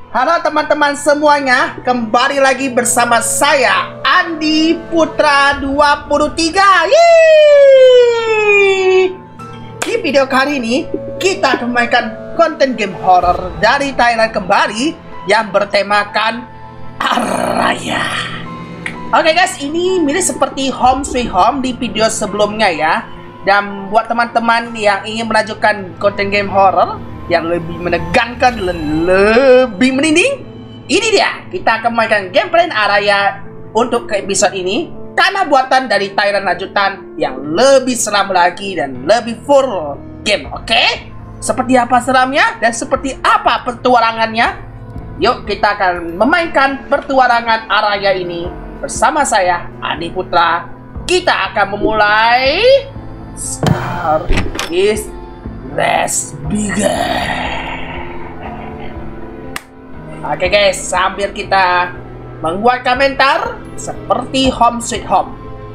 Halo teman-teman semuanya, kembali lagi bersama saya Andi Putra 23. Yeay! Di video kali ini kita akan memainkan konten game horror dari Thailand kembali yang bertemakan Araya. Oke guys, ini mirip seperti Home Sweet Home di video sebelumnya ya. Dan buat teman-teman yang ingin melanjutkan konten game horror yang lebih menegangkan dan lebih merinding, ini dia, kita akan mainkan gameplay Araya untuk ke episode ini karena buatan dari Thailand lanjutan yang lebih seram lagi dan lebih full game. Oke? Seperti apa seramnya dan seperti apa petualangannya? Yuk kita akan memainkan petualangan Araya ini bersama saya Andi Putra. Kita akan memulai. Start is let's begin. Oke guys, sambil kita membuat komentar seperti Home Sweet Home.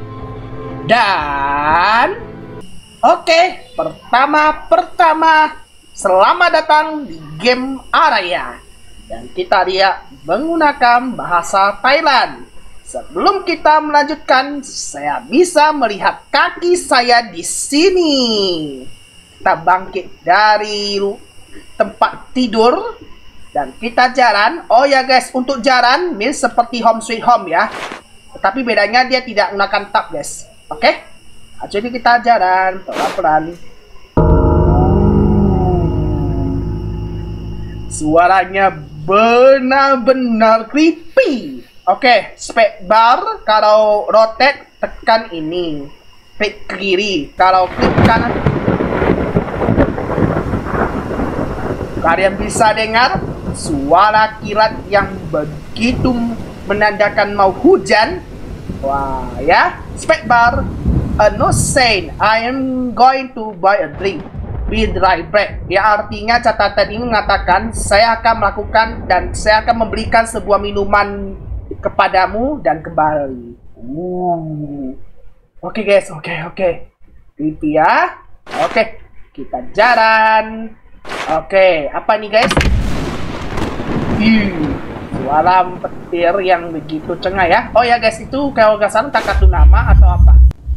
Dan oke, pertama selamat datang di game Araya. Dan kita lihat menggunakan bahasa Thailand. Sebelum kita melanjutkan, saya bisa melihat kaki saya di sini. Kita bangkit dari tempat tidur dan kita jalan. Oh ya guys, untuk jalan mirip seperti Home Sweet Home ya. Tetapi bedanya dia tidak menggunakan tab guys. Oke? Jadi kita jalan pelan-pelan. Suaranya benar-benar creepy. Oke, spacebar kalau rotate tekan ini. Klik kiri, kalau klik kanan. Kalian bisa dengar suara kilat yang begitu menandakan mau hujan. Wah, ya. Spacebar. No sign. I am going to buy a drink. Be right back. Ya, artinya catatan ini mengatakan saya akan melakukan dan saya akan memberikan sebuah minuman kepadamu dan kembali. Oke guys, oke. Creepy ya. Oke, kita jalan. Oke, apa nih guys? Suara petir yang begitu cengah ya. Oh ya guys, itu kalau nggak salah tak kartu nama atau apa?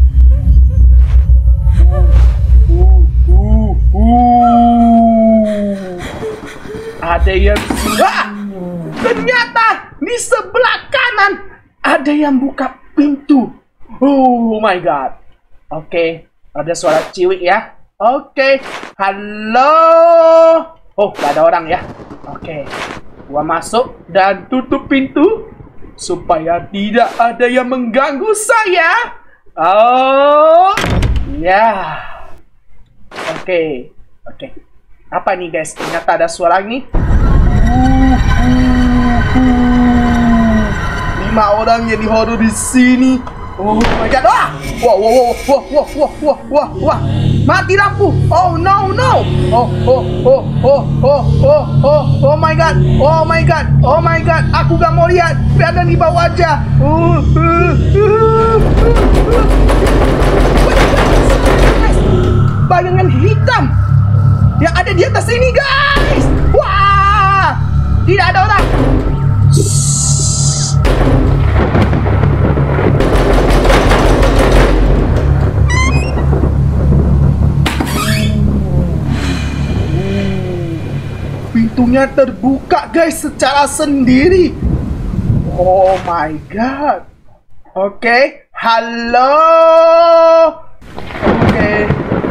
Ada yang ternyata di sebelah kanan ada yang buka pintu. Oh my god. Oke, ada suara ciwik ya. Oke, halo. Oh, gak ada orang ya. Oke, gua masuk dan tutup pintu supaya tidak ada yang mengganggu saya. Oh, ya. Oke. Apa nih guys? Ternyata ada suara ini. 5 orang yang dihoror di sini. Oh my god. Wah. Mati lampu. Oh no. Oh my god. Aku gak mau lihat. Biarkan di bawah aja. Bayangan hitam yang ada di atas ini guys. Wah, tidak ada orang. Pintunya terbuka guys secara sendiri. Oh my god. Oke, halo. Oke.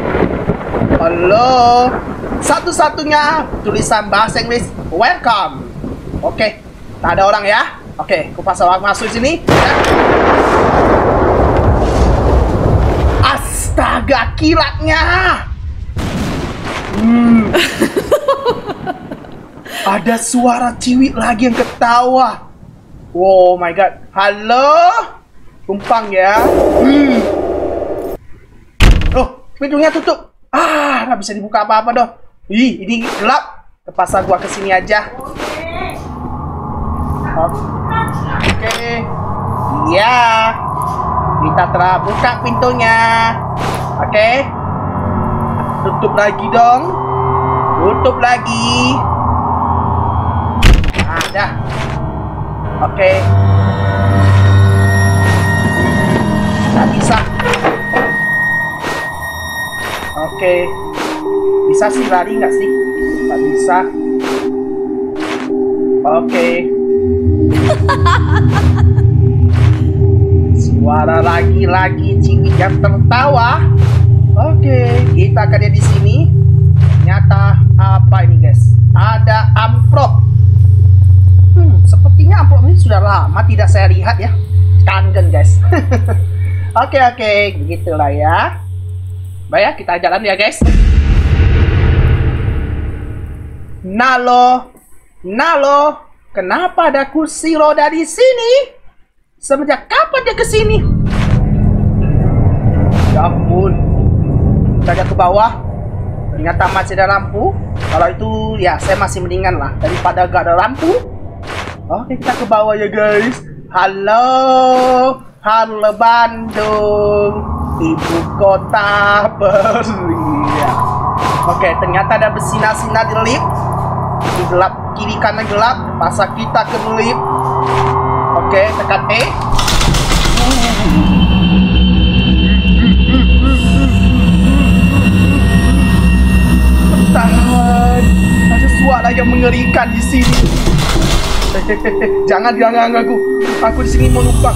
Halo. Satu-satunya tulisan bahasa Inggris welcome. Oke, tak ada orang ya. Oke, aku pasang orang masuk sini. Astaga, kilatnya. Ada suara ciwik lagi yang ketawa. Oh my god. Halo. Tumpang ya. Oh, pintunya tutup. Nggak bisa dibuka apa-apa dong. Ini gelap. Terpaksa gua kesini aja. Oke. Iya. Kita telah buka pintunya. Oke. Tutup lagi dong. Tutup lagi. Dah. Oke. Nggak bisa. Oke. Bisa sih lari nggak sih? Nggak bisa. Oke. Suara lagi-lagi cingit yang tertawa. Oke, kita akan lihat di sini. Ternyata apa ini guys? Ada amplop. Sepertinya amplop ini sudah lama tidak saya lihat ya. Kangen guys. Oke, begitulah ya. Baik, kita jalan ya guys. Nalo, kenapa ada kursi roda di sini? Semenjak kapan dia kesini? Ya ampun. Kita lihat ke bawah. Ternyata masih ada lampu. Kalau itu ya saya masih mendingan lah daripada gak ada lampu. Oke, kita ke bawah ya guys. Halo Bandung, ibu kota beria. Oke, ternyata ada bersinar-sinar di lift. Di gelap, kiri kanan gelap. Masa kita ke lift. Oke, tekan E. Tahan. Ada suara yang mengerikan di sini. Jangan ganggu aku. Aku di sini mau numpang.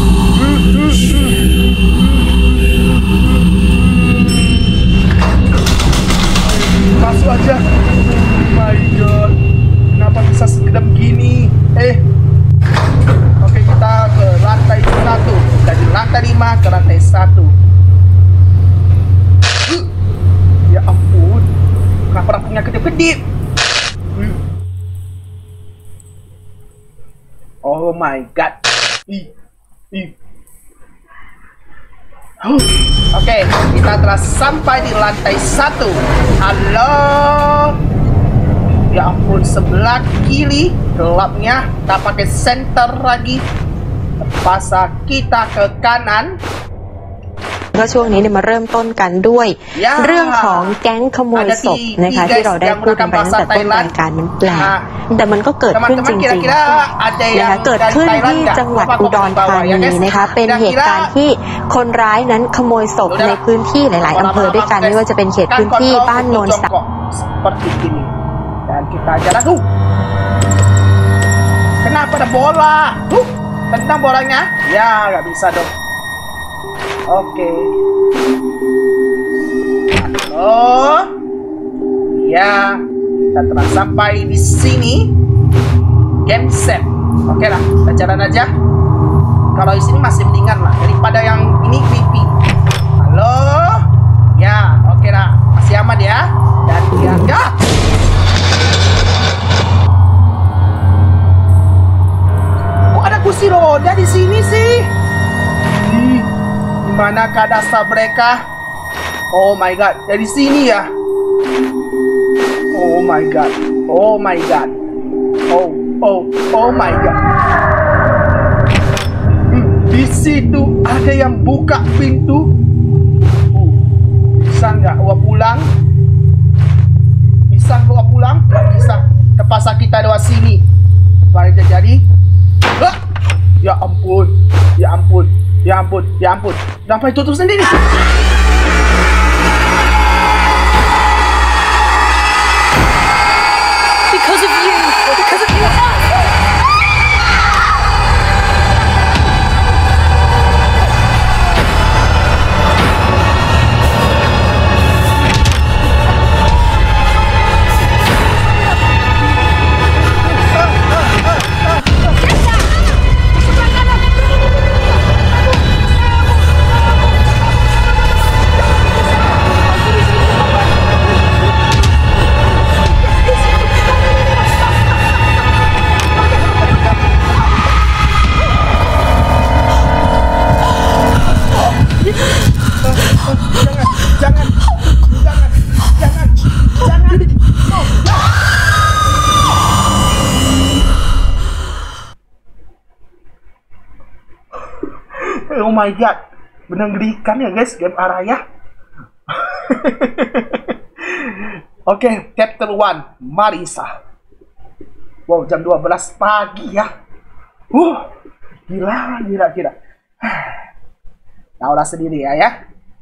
Masuk aja. Oh my god. Kenapa bisa sekedap gini? Oke, kita ke lantai 1. Dari lantai 5 ke lantai 1. Ya ampun. Kenapa lampunya kedip-kedip? Oh my god. Oke, kita telah sampai di lantai 1. Halo. Ya ampun, sebelah kiri gelapnya. Tak pakai senter lagi. Pas kita ke kanan. ก็ช่วงนี้เนี่ยมาเริ่มต้นกันด้วยเรื่องของแก๊งขโมยศพนะคะที่เราได้พูดกันไปตั้งแต่ต้นรายการมันแปลกแต่มันก็เกิดขึ้นจริงๆนะคะเกิดขึ้นที่จังหวัดอุดรธานีนะคะเป็นเหตุการณ์ที่คนร้ายนั้นขโมยศพในพื้นที่หลายๆอำเภอด้วยกันไม่ว่าจะเป็นเขตพื้นที่บ้านโนนสัก dan kita jalan kenapa ada bola tendang bolanya ya nggak bisa dong. Oke. Halo. Ya, kita telah sampai di sini. Game set. Oke lah, kita jalan aja. Kalau di sini masih mendingan lah daripada yang ini creepy. Halo. Ya, oke lah, masih aman ya. Dan dia enggak. Kok ada kursi roda di sini sih? Manakah dasar mereka? Oh my god, dari sini ya. Oh my god. Oh my god. Oh my god. Di situ ada yang buka pintu. Bisa nggak gua pulang? Bisa gua pulang? Bisa. Terpaksa kita doa sini. Mari jadi. Ya ampun. Ya ampun. Ya ampun, ya ampun. Kenapa ditutup sendiri? Because of you. Because of you. Oh my god, benar ngerikan ya guys, game Araya. Oke, chapter 1, Marissa. Wow, jam 12 pagi ya. Gila. Taulah sendiri ya.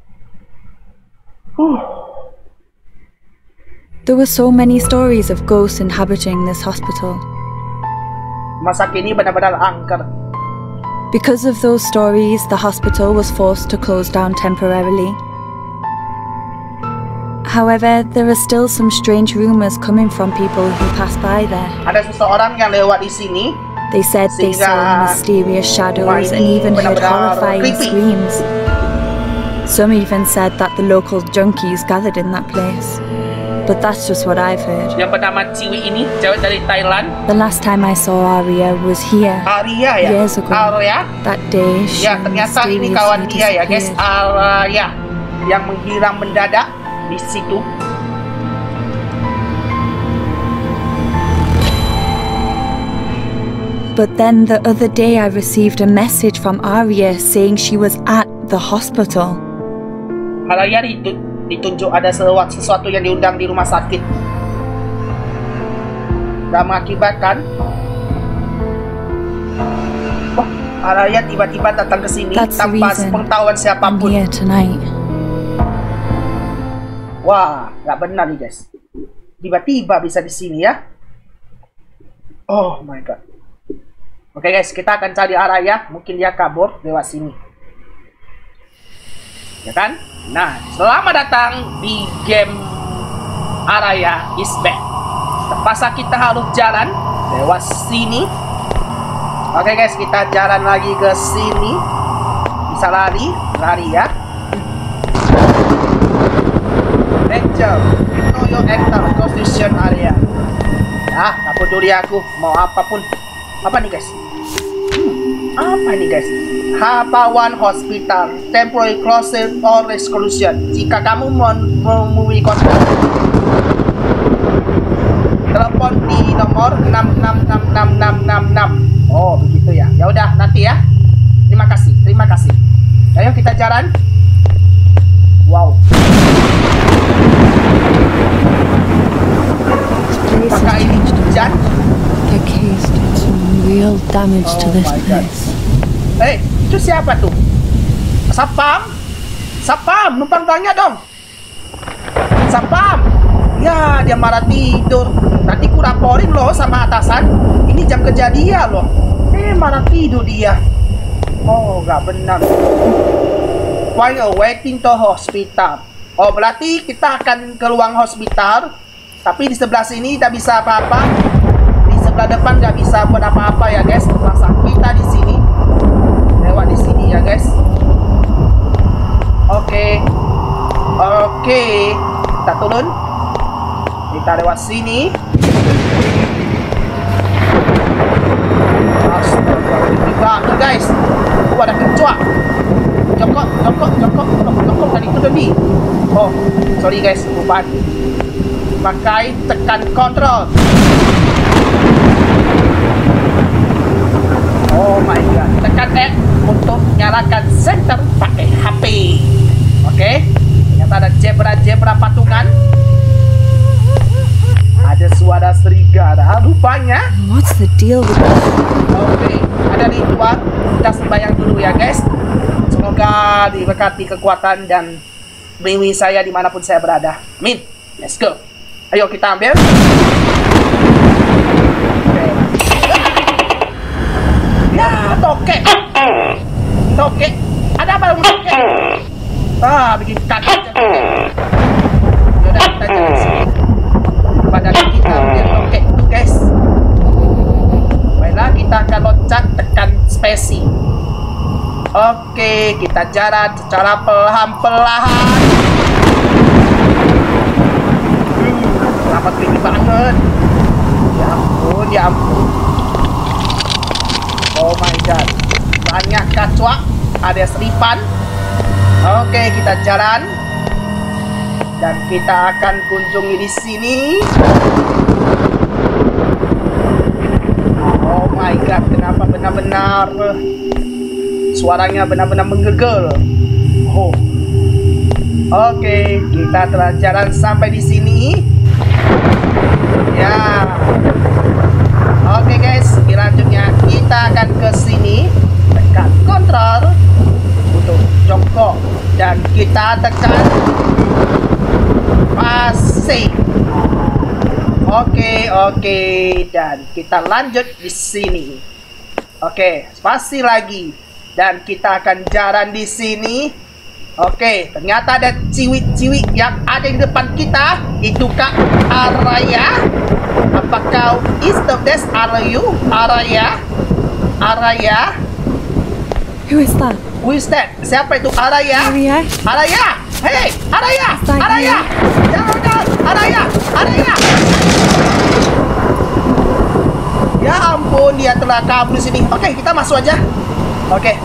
There were so many stories of ghosts inhabiting this hospital. Masa kini benar-benar angker. Because of those stories, the hospital was forced to close down temporarily. However, there are still some strange rumors coming from people who pass by there. Ada seseorang yang lewat di sini. They said they saw mysterious shadows and even heard horrifying screams. Some even said that the local junkies gathered in that place. But that's just what I've heard. Yang pertama cewek ini, cewek dari Thailand. The last time I saw Arya was here. Arya ya? Years ago. Arya? That day she ya, ternyata ini kawan dia ya guys. Arya yang menghilang mendadak di situ. But then the other day I received a message from Arya saying she was at the hospital. Arya ditunjuk ada sesuatu yang diundang di rumah sakit. Dan mengakibatkan Arya tiba-tiba datang ke sini tanpa sepengetahuan siapapun. I'm here tonight. Wah, nggak benar nih guys. Tiba-tiba bisa di sini ya. Oh my god. Oke guys, kita akan cari Arya. Mungkin dia kabur lewat sini. Ya kan? Nah, selamat datang di game Arya is Back. Terpaksa kita harus jalan lewat sini. Oke guys, kita jalan lagi ke sini. Bisa lari ya. Ranger, you know your enter constitution area. Ah, tak peduli aku mau apapun. Apa nih guys? Apa ini guys? Hapawan Hospital, temporary closure or exclusion. Jika kamu memenuhi kontrak, telepon di nomor 666666. Oh begitu ya. Ya udah nanti ya. Terima kasih. Ayo kita jalan. Wow. Apakah ini hujan? The case did some real damage to this place. Itu siapa tuh? Sapam, numpang tanya dong. Sapam, ya dia marah tidur. Nanti ku raporin loh sama atasan. Ini jam kerja dia loh. Marah tidur dia. Oh, nggak benar. While waiting to hospital. Oh, berarti kita akan ke ruang hospital. Tapi di sebelah sini tidak bisa apa-apa. Di sebelah depan nggak bisa buat apa-apa ya guys. Masa kita di sini. Lewat di sini ya guys. Oke. Kita turun. Kita lewat sini. Astaga guys. Ada kecoa. Jongkok tadi itu tadi. Oh, sorry guys, lupa. Pakai tekan kontrol. Oh my god, tekan F untuk nyalakan center pakai HP. Oke, ternyata ada zebra patungan. Ada suara serigala rupanya. What's the deal with that? Oke, ada ritual. Kita sembahyang dulu ya guys. Semoga diberkati kekuatan dan melindungi saya dimanapun saya berada. Amin. Let's go. Ayo kita ambil. Ya, toke. Ada apa dengan toke? Bikin kaget. Yaudah, kita jalan sini. Pada kita ambil toke itu guys. Baiklah, kita akan loncat, tekan spasi. Oke, kita jalan secara perlahan-lahan. Lama tinggi banget. Ya ampun. Oh my god. Banyak kecoa, ada seripan. Oke, kita jalan. Dan kita akan kunjungi di sini. Oh my god, kenapa benar-benar suaranya benar-benar menggegel. Oh. Oke, kita telah jalan sampai di sini. Ya. kita akan ke sini, tekan kontrol untuk jongkok, dan kita tekan spasi. Oke, dan kita lanjut di sini. Oke, spasi lagi, dan kita akan jalan di sini. Oke, ternyata ada ciwik-ciwik yang ada di depan kita. Itukah Araya? Apakah is the best are you? Araya? Who is that? Who is that? Siapa itu? Araya? Araya? Hey, Araya! Is that Araya! Jangan, Araya! Ya ampun, dia telah kabur di sini. Oke, kita masuk aja. Oke.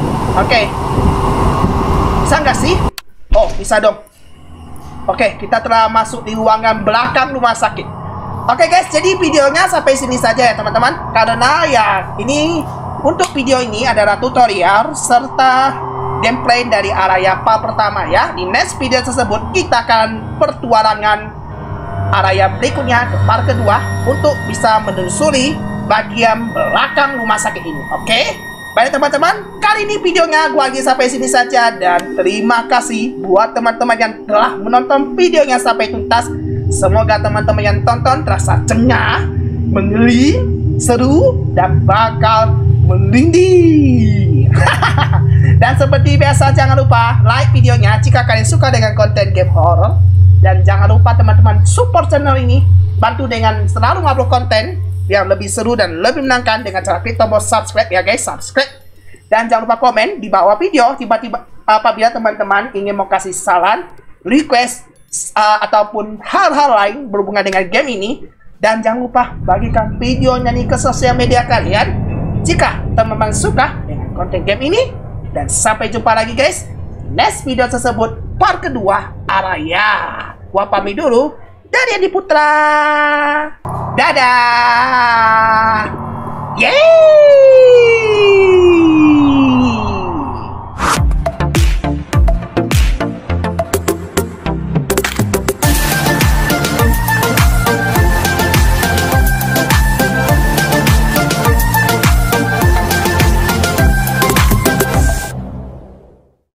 Bisa nggak sih? Oh, bisa dong. Oke, kita telah masuk di ruangan belakang rumah sakit. Oke guys, jadi videonya sampai sini saja ya teman-teman. Karena ya ini untuk video ini adalah tutorial serta gameplay dari Araya part pertama ya. Di next video tersebut kita akan pertualangan Araya berikutnya ke part kedua untuk bisa menelusuri bagian belakang rumah sakit ini. Oke? Baik teman-teman, kali ini videonya gua lagi sampai sini saja, dan terima kasih buat teman-teman yang telah menonton videonya sampai tuntas. Semoga teman-teman yang tonton terasa cengah, mengeli, seru, dan bakal merinding. Dan seperti biasa, jangan lupa like videonya jika kalian suka dengan konten game horror, dan jangan lupa teman-teman support channel ini, bantu dengan selalu upload konten yang lebih seru dan lebih menyenangkan dengan cara klik tombol subscribe ya guys, subscribe. Dan jangan lupa komen di bawah video tiba-tiba apabila teman-teman ingin mau kasih saran, request, ataupun hal-hal lain berhubungan dengan game ini. Dan jangan lupa bagikan videonya nih ke sosial media kalian jika teman-teman suka dengan konten game ini. Dan sampai jumpa lagi guys next video tersebut, part kedua Araya. Gua pamit dulu dari Andi Putra. Dadah.